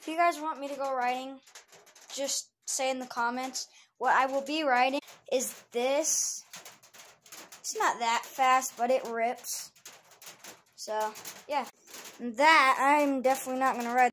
If you guys want me to go riding, just say in the comments. What I will be riding is this. It's not that fast, but it rips. So, yeah. That, I'm definitely not going to ride.